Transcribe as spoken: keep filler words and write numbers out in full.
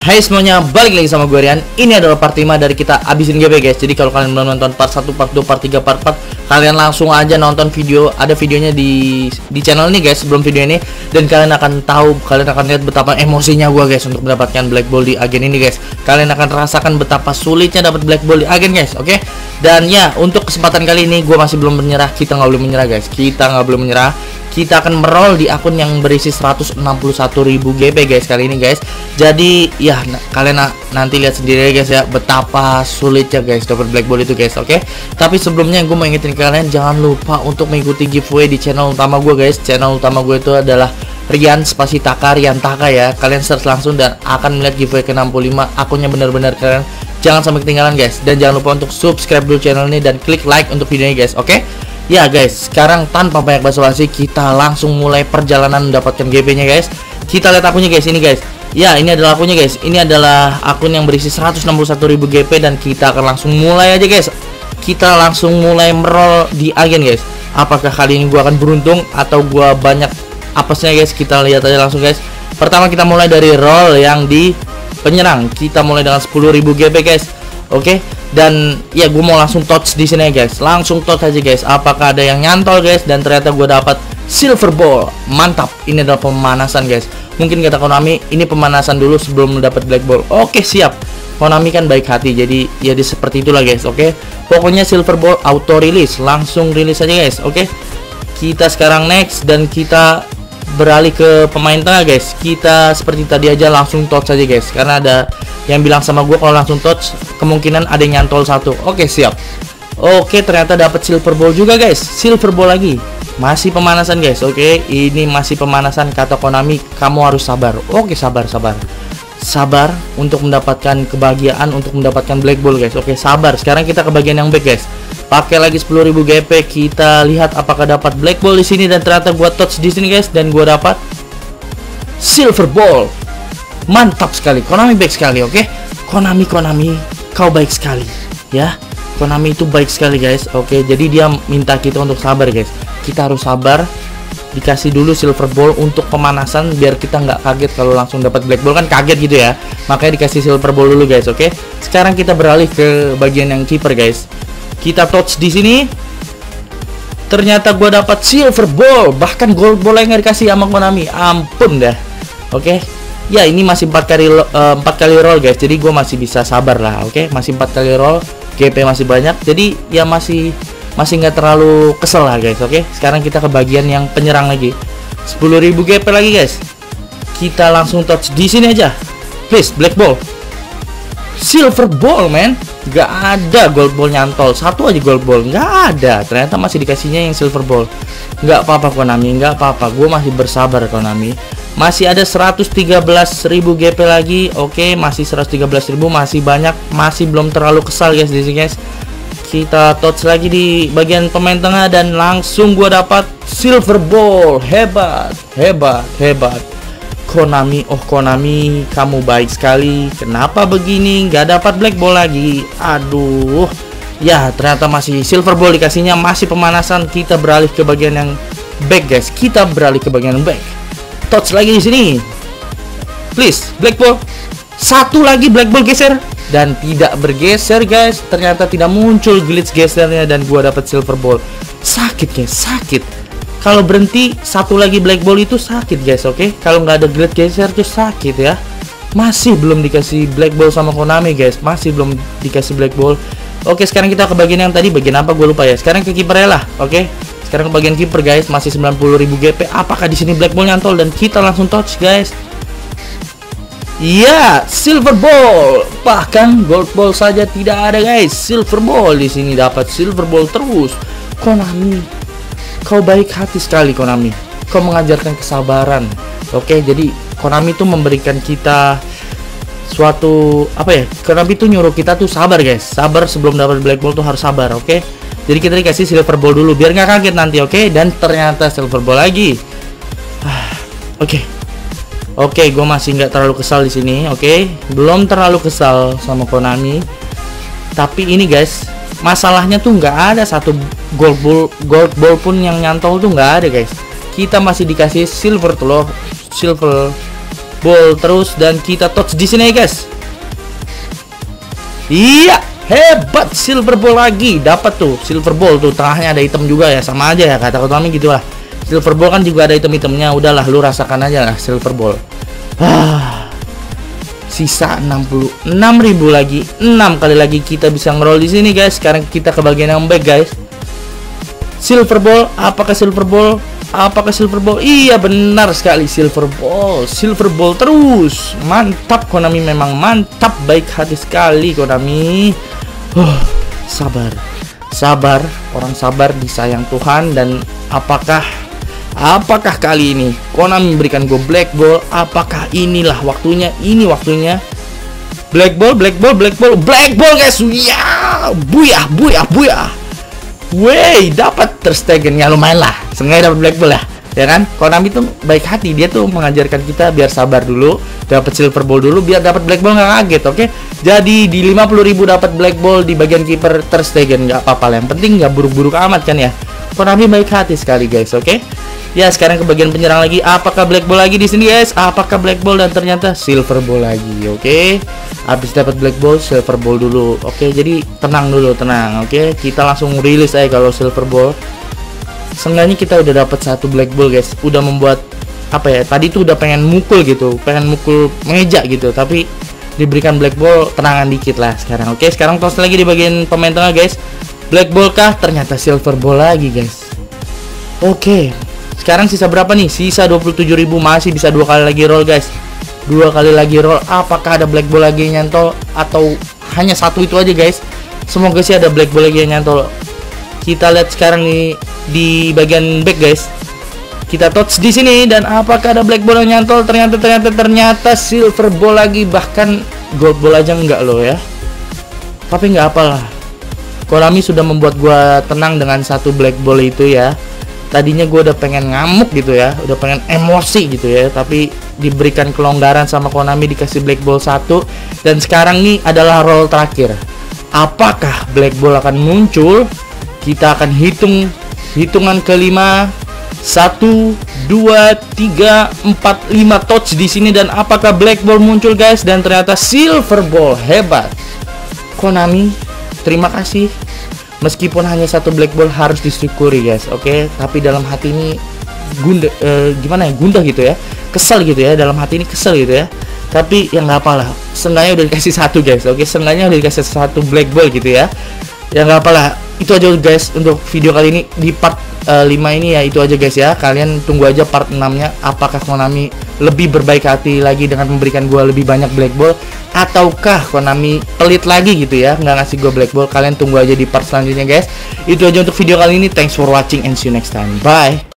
Hai semuanya, balik lagi sama gue Rian. Ini adalah part lima dari kita abisin G P guys. Jadi kalau kalian belum nonton part satu, part dua, part tiga, part empat, kalian langsung aja nonton video. Ada videonya di di channel ini guys, sebelum video ini. Dan kalian akan tahu, kalian akan lihat betapa emosinya gue guys untuk mendapatkan Black Ball di agen ini guys. Kalian akan rasakan betapa sulitnya dapat Black Ball di agen guys, oke? Okay? Dan ya, untuk kesempatan kali ini gue masih belum menyerah. Kita nggak boleh menyerah guys, kita nggak boleh menyerah. Kita akan meroll di akun yang berisi seratus enam puluh satu ribu G P guys kali ini guys. Jadi ya nah, kalian na nanti lihat sendiri guys ya betapa sulitnya guys dapat Black Ball itu guys, oke? Okay? Tapi sebelumnya gue mau ingetin kalian jangan lupa untuk mengikuti giveaway di channel utama gue guys. Channel utama gue itu adalah Rian spasi Taka, Rian Taka ya. Kalian search langsung dan akan melihat giveaway ke enam puluh lima. Akunnya benar-benar kalian jangan sampai ketinggalan guys. Dan jangan lupa untuk subscribe dulu channel ini dan klik like untuk videonya guys, oke? Okay? Ya guys, sekarang tanpa banyak basa-basi kita langsung mulai perjalanan mendapatkan G P-nya guys. Kita lihat akunnya guys, ini guys. Ya, ini adalah akunnya guys. Ini adalah akun yang berisi seratus enam puluh satu ribu G P dan kita akan langsung mulai aja guys. Kita langsung mulai meroll di agen guys. Apakah kali ini gua akan beruntung atau gua banyak apesnya guys? Kita lihat aja langsung guys. Pertama kita mulai dari roll yang di penyerang. Kita mulai dengan sepuluh ribu G P guys. Oke, okay? Dan ya gue mau langsung touch di sini guys, langsung touch aja guys. Apakah ada yang nyantol guys? Dan ternyata gue dapat silver ball, mantap. Ini adalah pemanasan guys. Mungkin kata Konami ini pemanasan dulu sebelum mendapat black ball. Oke okay, siap. Konami kan baik hati, jadi ya di seperti itulah guys. Oke, okay? Pokoknya silver ball auto release, langsung rilis aja guys. Oke, okay? Kita sekarang next dan kita beralih ke pemain tengah guys. Kita seperti tadi aja langsung touch aja guys, karena ada yang bilang sama gue kalau langsung touch kemungkinan ada yang nyantol satu. Oke siap. Oke ternyata dapat silver ball juga guys. Silver ball lagi. Masih pemanasan guys. Oke ini masih pemanasan kata Konami. Kamu harus sabar. Oke sabar sabar sabar untuk mendapatkan kebahagiaan, untuk mendapatkan black ball guys. Oke sabar. Sekarang kita ke bagian yang back guys. Pakai lagi sepuluh ribu G P. Kita lihat apakah dapat black ball di sini dan ternyata gua touch di sini guys dan gua dapat silver ball. Mantap sekali, Konami baik sekali, oke? Okay? Konami, Konami, kau baik sekali, ya. Konami itu baik sekali guys, oke? Okay? Jadi dia minta kita untuk sabar guys. Kita harus sabar. Dikasih dulu silver ball untuk pemanasan biar kita nggak kaget kalau langsung dapat black ball, kan kaget gitu ya. Makanya dikasih silver ball dulu guys, oke? Okay? Sekarang kita beralih ke bagian yang keeper guys. Kita touch di sini. Ternyata gue dapat silver ball, bahkan gold ball yang nggak dikasih sama Konami. Ampun dah, oke? Okay? Ya ini masih empat kali uh, empat kali roll guys, jadi gue masih bisa sabar lah, oke? Okay? Masih empat kali roll, G P masih banyak, jadi ya masih masih nggak terlalu kesel lah guys, oke? Okay? Sekarang kita ke bagian yang penyerang lagi, sepuluh ribu G P lagi guys. Kita langsung touch di sini aja, please black ball, silver ball man, nggak ada gold ball nyantol, satu aja gold ball nggak ada. Ternyata masih dikasihnya yang silver ball. Nggak apa-apa Konami, nggak apa-apa, gue masih bersabar Konami. Masih ada seratus tiga belas ribu G P lagi. Oke, masih seratus tiga belas ribu, masih banyak, masih belum terlalu kesal guys di sini guys. Kita touch lagi di bagian pemain tengah dan langsung gua dapat silver ball. Hebat, hebat, hebat. Konami, oh Konami, kamu baik sekali. Kenapa begini? Nggak dapat black ball lagi. Aduh. Ya, ternyata masih silver ball dikasihnya, masih pemanasan. Kita beralih ke bagian yang back guys. Kita beralih ke bagian yang back. Touch lagi di sini, please black ball, satu lagi black ball geser dan tidak bergeser guys. Ternyata tidak muncul glitch gesernya dan gua dapat silver ball. Sakit guys, sakit. Kalau berhenti satu lagi black ball itu sakit guys, oke? Okay? Kalau nggak ada glitch geser tuh sakit ya. Masih belum dikasih black ball sama Konami guys, masih belum dikasih black ball. Oke sekarang kita ke bagian yang tadi, bagian apa gue lupa ya. Sekarang ke kipernya lah, oke? Okay? Sekarang ke bagian kiper guys, masih sembilan puluh ribu G P. Apakah di sini black ball nyantol dan kita langsung touch guys? Iya, silver ball. Bahkan gold ball saja tidak ada guys. Silver ball di sini dapat silver ball terus. Konami, kau baik hati sekali Konami. Kau mengajarkan kesabaran. Oke, jadi Konami tuh memberikan kita suatu apa ya? Konami tuh nyuruh kita tuh sabar guys. Sabar sebelum dapat black ball tuh harus sabar, oke? Jadi kita dikasih silver ball dulu biar nggak kaget nanti, oke? Okay? Dan ternyata silver ball lagi. Ah, oke, okay. oke, okay, gue masih nggak terlalu kesal di sini, oke? Okay? Belum terlalu kesal sama Konami. Tapi ini guys, masalahnya tuh nggak ada satu gold ball, gold ball pun yang nyantol tuh nggak ada guys. Kita masih dikasih silver tuh loh, silver ball terus dan kita touch di sini ya guys. Iya, hebat, silver ball lagi, dapat tuh silver ball tuh, tengahnya ada item juga ya, sama aja ya kata Konami gitu lah. Silver ball kan juga ada item-itemnya, udahlah lu rasakan aja lah silver ball. Ah, sisa enam puluh enam ribu lagi, enam kali lagi kita bisa ngeroll di sini guys. Sekarang kita ke bagian yang back guys. Silver ball, apakah silver ball? Apakah silver ball? Iya benar sekali, silver ball. Silver ball terus. Mantap Konami, memang mantap, baik hati sekali Konami. Huh, sabar. Sabar, orang sabar disayang Tuhan. Dan apakah Apakah kali ini Konami memberikan gue black ball? Apakah inilah waktunya? Ini waktunya. Black ball, black ball, black ball, black ball guys. Ya, buyah, buyah, buyah. Wey, dapat Ter Stegen ya, lumayan lah. Sengaja dapat black ball ya, ya kan? Konami tuh baik hati, dia tuh mengajarkan kita biar sabar dulu, dapat silver ball dulu, biar dapat black ball nggak kaget, oke? Okay? Jadi di lima puluh ribu dapat black ball di bagian kiper Ter Stegen, nggak apa-apa lah. Yang penting nggak buruk-buruk amat kan ya. Konami baik hati sekali guys, oke? Okay? Ya sekarang ke bagian penyerang lagi. Apakah black ball lagi di sini guys? Apakah black ball dan ternyata silver ball lagi, oke? Okay? Habis dapat black ball, silver ball dulu. Oke, jadi tenang dulu, tenang. Oke, kita langsung rilis aja kalau silver ball. Seenggaknya kita udah dapat satu black ball, guys. Udah membuat apa ya? Tadi tuh udah pengen mukul gitu, pengen mukul meja gitu, tapi diberikan black ball, tenangan dikit lah sekarang. Oke, sekarang tos lagi di bagian pemain tengah, guys. Black ball kah? Ternyata silver ball lagi, guys. Oke. Sekarang sisa berapa nih? Sisa dua puluh tujuh ribu, masih bisa dua kali lagi roll, guys. Dua kali lagi roll. Apakah ada black ball lagi yang nyantol atau hanya satu itu aja guys? Semoga sih ada black ball lagi yang nyantol. Kita lihat sekarang nih di bagian back guys. Kita touch di sini dan apakah ada black ball yang nyantol? Ternyata ternyata ternyata silver ball lagi, bahkan gold ball aja enggak loh ya. Tapi nggak apalah. Konami sudah membuat gua tenang dengan satu black ball itu ya. Tadinya gue udah pengen ngamuk gitu ya, udah pengen emosi gitu ya, tapi diberikan kelonggaran sama Konami, dikasih black ball satu. Dan sekarang nih adalah roll terakhir. Apakah black ball akan muncul? Kita akan hitung hitungan kelima. Satu, dua, tiga, empat, lima touch di sini. Dan apakah black ball muncul guys? Dan ternyata silver ball, hebat Konami, terima kasih. Meskipun hanya satu black ball harus disyukuri guys, oke? Okay? Tapi dalam hati ini gundah, eh, gimana ya, gundah gitu ya, kesel gitu ya, dalam hati ini kesel gitu ya. Tapi ya nggak apalah, seenggaknya udah dikasih satu guys, oke? Okay? Seenggaknya udah dikasih satu black ball gitu ya. Ya nggak apalah, itu aja guys untuk video kali ini di part uh, lima ini ya, itu aja guys ya. Kalian tunggu aja part enam-nya, apakah Konami lebih berbaik hati lagi dengan memberikan gua lebih banyak black ball, ataukah Konami pelit lagi gitu ya, nggak ngasih gua black ball. Kalian tunggu aja di part selanjutnya guys. Itu aja untuk video kali ini. Thanks for watching and see you next time. Bye.